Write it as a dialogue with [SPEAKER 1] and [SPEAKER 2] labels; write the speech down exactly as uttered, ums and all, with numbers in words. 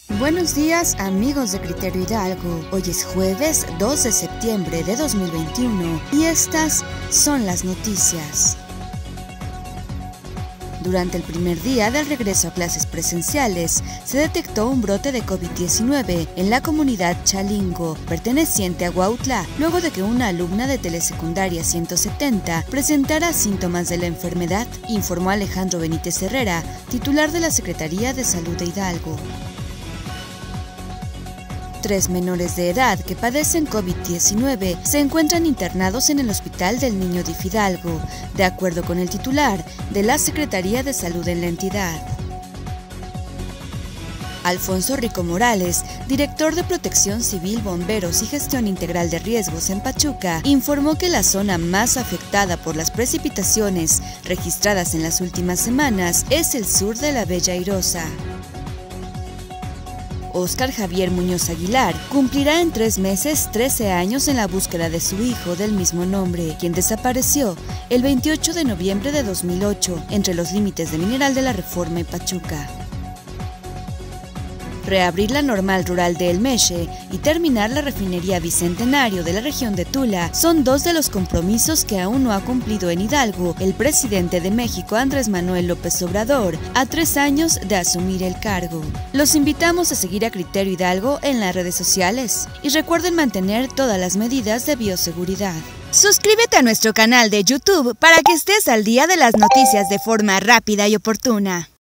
[SPEAKER 1] Buenos días, amigos de Criterio Hidalgo. Hoy es jueves dos de septiembre de dos mil veintiuno y estas son las noticias. Durante el primer día del regreso a clases presenciales, se detectó un brote de COVID diecinueve en la comunidad Chalingo, perteneciente a Huautla, luego de que una alumna de telesecundaria ciento setenta presentara síntomas de la enfermedad, informó Alejandro Benítez Herrera, titular de la Secretaría de Salud de Hidalgo. Tres menores de edad que padecen COVID diecinueve se encuentran internados en el Hospital del Niño D I F Hidalgo, de acuerdo con el titular de la Secretaría de Salud en la entidad. Alfonso Rico Morales, director de Protección Civil, Bomberos y Gestión Integral de Riesgos en Pachuca, informó que la zona más afectada por las precipitaciones registradas en las últimas semanas es el sur de la Bella Airosa. Óscar Javier Muñoz Aguilar cumplirá en tres meses trece años en la búsqueda de su hijo del mismo nombre, quien desapareció el veintiocho de noviembre de dos mil ocho entre los límites de Mineral de la Reforma y Pachuca. Reabrir la normal rural de El Meche y terminar la refinería Bicentenario de la región de Tula son dos de los compromisos que aún no ha cumplido en Hidalgo el presidente de México, Andrés Manuel López Obrador, a tres años de asumir el cargo. Los invitamos a seguir a Criterio Hidalgo en las redes sociales y recuerden mantener todas las medidas de bioseguridad. Suscríbete a nuestro canal de YouTube para que estés al día de las noticias de forma rápida y oportuna.